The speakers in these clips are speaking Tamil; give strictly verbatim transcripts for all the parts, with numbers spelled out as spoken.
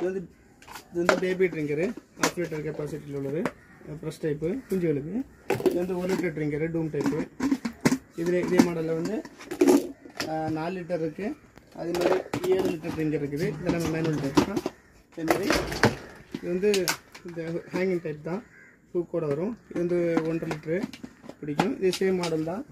இது வந்து இது வந்து பேபி ட்ரிங்கரு ஹாஃப் லிட்டர் கெப்பாசிட்டியில் உள்ளது ப்ரெஸ் டைப்பு குஞ்சுகளுக்கு. இது வந்து ஒரு லிட்டர் ட்ரிங்கரு டூம் டைப்பு. இதில் இதே மாடலில் வந்து நாலு லிட்டர் இருக்குது, அதே மாதிரி ஏழு லிட்டர் ட்ரிங்கர் இருக்குது. இதெல்லாம் மேனுவல் டைப் தான். அதே மாதிரி இது வந்து இந்த ஹேங்கிங் டைப் தான், ஹூக்கோட வரும். இது வந்து ஒன்றரை லிட்ரு பிடிக்கும். இது சேம் மாடல் தான்.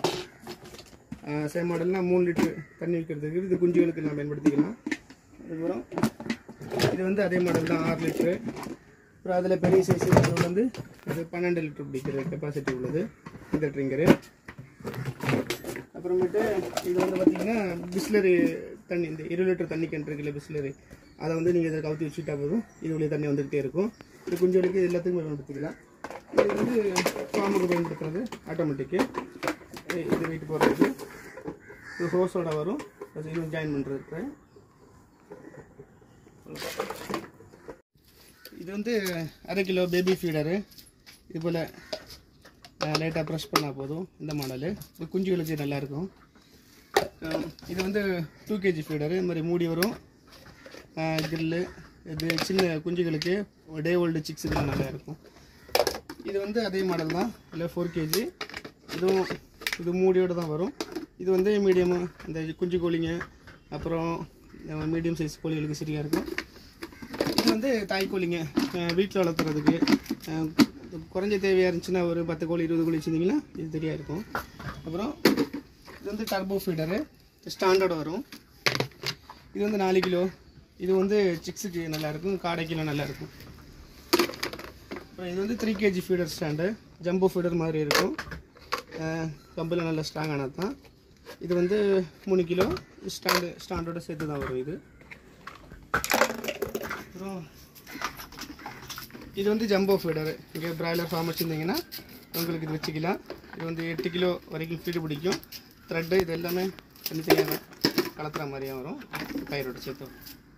சேம் மாடல்னால் மூணு லிட்ரு தண்ணி வைக்கிறதுக்கு இது குஞ்சுகளுக்கு நான் பயன்படுத்திக்கலாம். அதுக்கப்புறம் இது வந்து அதே மாடல் தான், ஆறு லிட்ரு. அப்புறம் அதில் பெரிய சைஸ் வந்து அது பன்னெண்டு லிட்ரு பிடிக்கிற கெப்பாசிட்டி உள்ளது இந்த ட்ரிங்கரு. அப்புறமேட்டு இது வந்து பார்த்திங்கன்னா பிஸ்லரி தண்ணி, இந்த இருபது லிட்டர் தண்ணி கேன் இருக்குல்ல பிஸ்லரி, அதை வந்து நீங்கள் இதை கவுத்தி வச்சுட்டா போதும், இது வழியே தண்ணி வந்துக்கிட்டே இருக்கும். இது குஞ்சுகளுக்கு எல்லாத்துக்கும் பயன்படுத்திக்கலாம். இது வந்து ஃபார்முக்கு பயன்படுத்துறது ஆட்டோமேட்டிக்கு. இது வெயிட் போடுறது இது ஹோஸோட வரும், இது ஜாயின் பண்ணுறதுக்கு. இது வந்து அரை கிலோ பேபி ஃபீடரு. இது போல் லைட்டாக ப்ரெஷ் பண்ணால் போதும். இந்த மாடலு இது குஞ்சுகளுக்கு நல்லாயிருக்கும். இது வந்து டூ கேஜி ஃபீடரு. இந்த மாதிரி மூடி வரும், கிரில்லு. இது சின்ன குஞ்சுகளுக்கு டே ஓல்டு சிக்ஸ் இதெல்லாம் நல்லா இருக்கும். இது வந்து அதே மாடல் தான், இல்லை ஃபோர் கேஜி. இதுவும் இது மூடியோடு தான் வரும். இது வந்து மீடியமு, இந்த குஞ்சு கோழிங்க அப்புறம் மீடியம் சைஸ் கோழிகளுக்கு சரியாக இருக்கும். இது வந்து தாய் கோழிங்க வீட்டில் வளர்த்துறதுக்கு குறைஞ்ச தேவையாக இருந்துச்சுன்னா ஒரு பத்து கோழி இருபது கோழி வச்சுருந்தீங்கன்னா இது தெரியா இருக்கும். அப்புறம் இது வந்து டர்போ ஃபீடரு ஸ்டாண்டர்டு வரும். இது வந்து நாலு கிலோ. இது வந்து சிக்ஸுக்கு நல்லாயிருக்கும், காடைக்கிலோ நல்லாயிருக்கும். அப்புறம் இது வந்து three kg feeder stand, jumbo feeder மாதிரி இருக்கும். கம்பில் நல்லா ஸ்ட்ராங்கானது தான். இது வந்து மூணு கிலோ ஸ்டாண்டு ஸ்டாண்டோட சேர்த்து தான் வரும் இது. அப்புறம் இது வந்து ஜம்போ ஃபீடரு. இங்கே பிராய்லர் ஃபார்ம் வச்சுருந்தீங்கன்னா உங்களுக்கு இது வச்சுக்கலாம். இது வந்து எட்டு கிலோ வரைக்கும் ஃபீடு பிடிக்கும். த்ரெட்டு இது எல்லாமே தனித்தனியாக கலத்துற மாதிரியாக வரும், பயிரோட சேர்த்து.